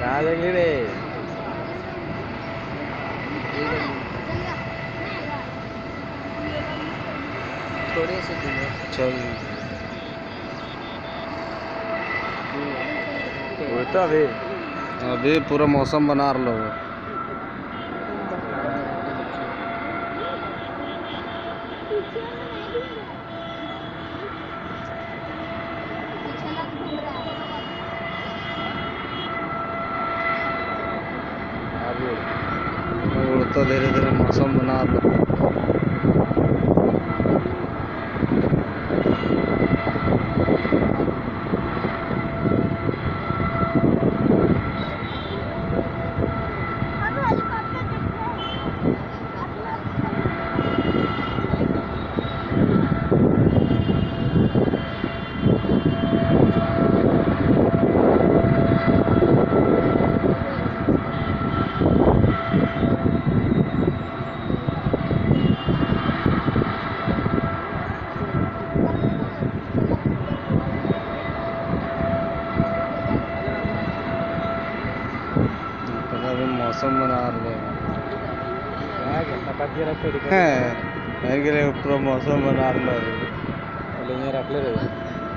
कहाँ जंगली रे? थोड़े से दूर चल वो तो अभी पूरा मौसम बना रहा है। उड़ता धीरे धीरे मौसम बना रहा है। अभी मौसम बना रहे हैं पूरा मौसम बना रहे रख ले रहे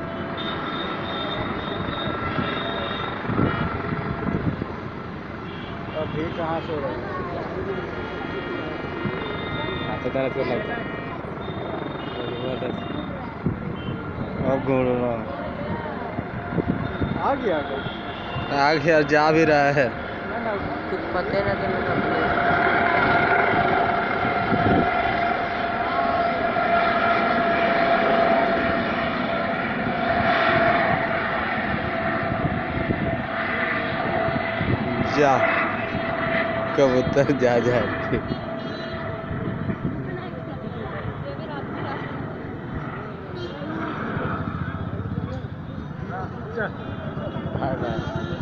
अभी कहाँ से रहे लगता अब घूमना आ गया जा भी रहा है। कुछ पते ना जा कबूतर जा जा